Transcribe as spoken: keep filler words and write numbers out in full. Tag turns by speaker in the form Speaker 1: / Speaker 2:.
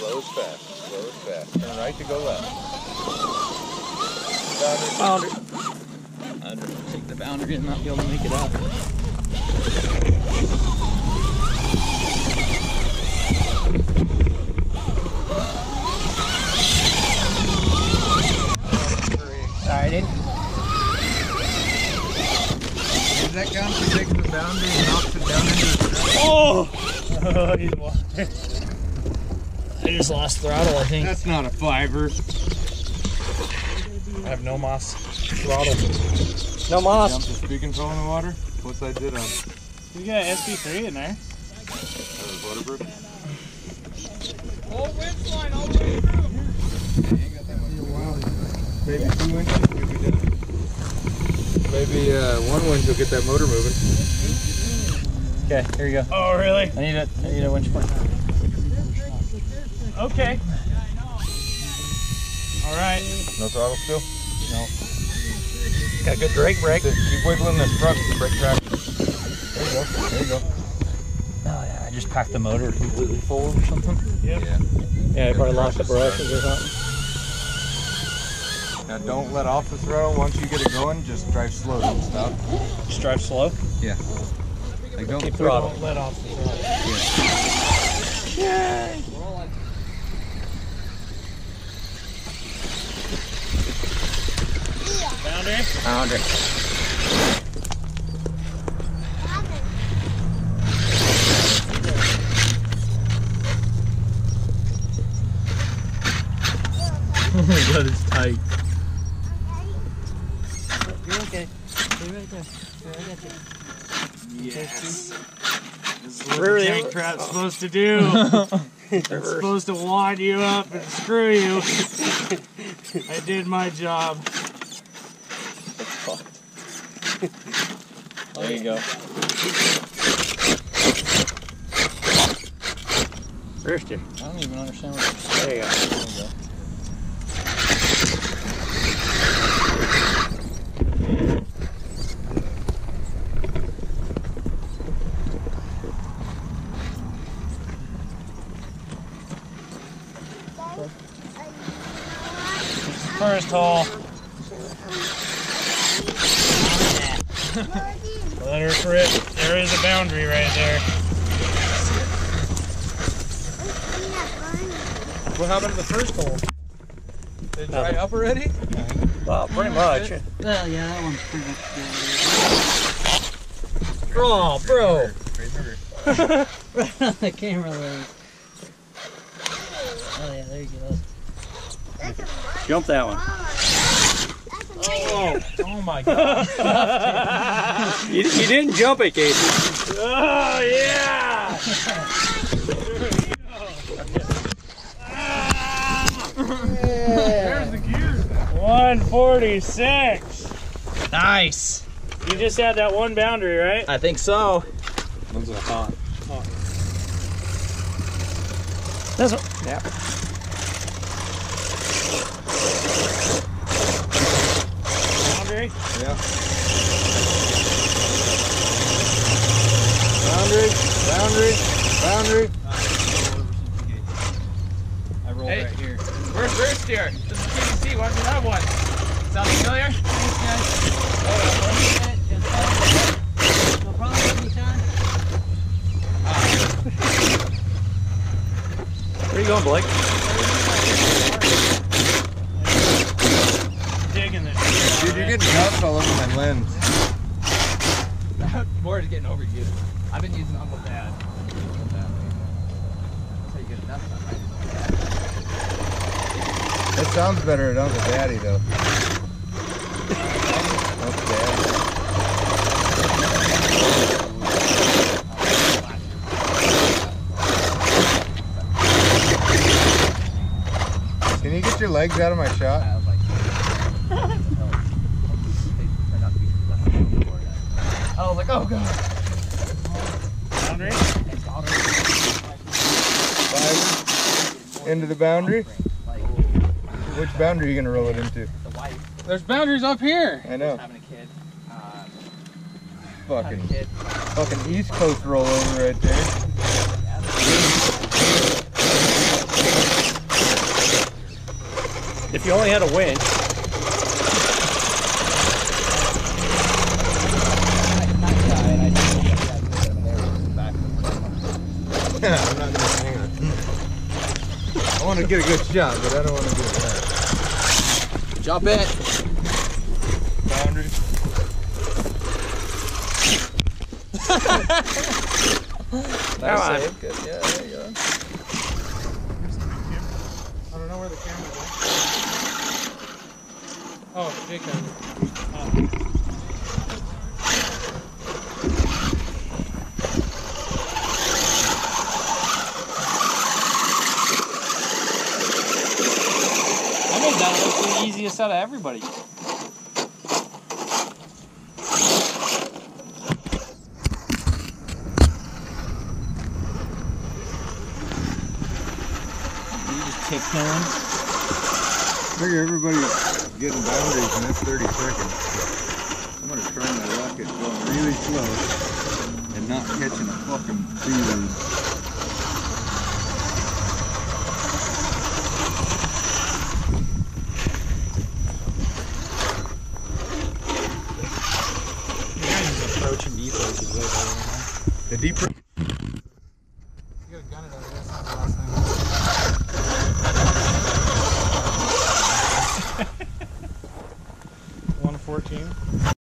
Speaker 1: Slow as fast. Slow as fast. Turn right to go left.
Speaker 2: Boundary. I'd rather take the boundary and not be able to make it out. Alrighty.
Speaker 1: Is that count for taking the boundary and knocks it down into the track?
Speaker 2: Oh! Oh, he's walking. I just lost throttle, I think.
Speaker 1: That's not a fiver.
Speaker 3: I have no moss throttle.
Speaker 2: No moss.
Speaker 1: Jump the speak and fall in the water? What's I did on?
Speaker 3: You got S B three in there.
Speaker 1: That was waterproof.
Speaker 3: Whole winch line all the way through.
Speaker 1: Yeah, ain't got that much. Maybe two inches if we did it. Maybe uh, one winch will get that motor moving.
Speaker 2: Okay, here you go.
Speaker 3: Oh, really?
Speaker 2: I need a, I need a winch point.
Speaker 3: Okay. All right.
Speaker 1: No throttle still?
Speaker 2: No. Got a good brake brake.
Speaker 1: Keep wiggling this front brake track. There you go. There you go.
Speaker 2: Oh yeah, I just packed the motor completely full or something.
Speaker 3: Yep.
Speaker 1: Yeah.
Speaker 2: Yeah, I probably lost the brushes or something.
Speaker 1: Now don't let off the throttle. Once you get it going, just drive slow. Don't stop.
Speaker 2: Just drive slow.
Speaker 1: Yeah. Like don't
Speaker 2: keep
Speaker 1: quit.
Speaker 2: throttle.
Speaker 3: Don't let off the throttle.
Speaker 1: Yeah.
Speaker 2: Yay!
Speaker 3: Boundary?
Speaker 2: Boundary. Oh my god, it's tight. You're okay. Stay right there. Stay right at you.
Speaker 3: Yes. This is what the tank trap's supposed to do. It's supposed to wad you up and screw you. I did my job.
Speaker 2: That's fucked. There you go. First year. I don't even understand what you're saying. There you go. There you go.
Speaker 3: First hole. Let her rip. There is a boundary right there.
Speaker 1: What happened to the first hole? Did it dry up already?
Speaker 2: Well, pretty much.
Speaker 4: Well, yeah, that one's pretty much good.
Speaker 2: Oh, bro.
Speaker 4: Right on the camera lens. Oh, yeah, there you go.
Speaker 2: Jump that one.
Speaker 3: Oh, oh my god.
Speaker 2: you, you didn't jump it, Casey.
Speaker 3: Oh, yeah. There's the gear. one forty-six.
Speaker 2: Nice.
Speaker 3: You just had that one boundary, right?
Speaker 2: I think so.
Speaker 1: Those are hot.
Speaker 2: This one. Yeah.
Speaker 3: Boundary?
Speaker 1: Yeah. Boundary, boundary, boundary.
Speaker 3: I rolled
Speaker 5: Hey.
Speaker 3: right here.
Speaker 5: Where's first steer? This is T T C. Why don't you have one? Sound familiar?
Speaker 4: No problem, anytime.
Speaker 2: Where you going, Blake?
Speaker 3: Digging this.
Speaker 1: Dude, you're getting dust all over my lens.
Speaker 5: More is getting over you. I've been using Uncle Dad. Uncle Dad. That's how you get enough stuff, right?
Speaker 1: It sounds better at Uncle Daddy though. Uncle Daddy. Can you get your legs out of my shot?
Speaker 5: I was like, I was like, oh god.
Speaker 3: Boundary?
Speaker 1: Five into the boundary. Which boundary are you gonna roll it into?
Speaker 5: The wife
Speaker 3: There's boundaries up here.
Speaker 1: I know.
Speaker 5: having a kid. Um,
Speaker 1: Fucking,
Speaker 5: having a kid.
Speaker 1: fucking East Coast rollover right there.
Speaker 2: you only had a winch.
Speaker 1: Yeah, I'm not gonna hang on. I want to get a good shot, but I don't want to do that.
Speaker 5: Jump it.
Speaker 1: Boundary.
Speaker 5: Come on.
Speaker 2: Good. Yeah, there you go.
Speaker 3: I don't know where the camera is. Oh, Jacob. Oh. I made that look the easiest out of everybody.
Speaker 4: Tiptoeing.
Speaker 1: Figure everybody's getting boundaries in this thirty seconds. I'm gonna try my luck at going really slow and not catching a fucking seaweed.
Speaker 3: Approaching deep is way better.
Speaker 1: The deeper.
Speaker 3: You got a gun it over there. That's not the last thing. one fourteen.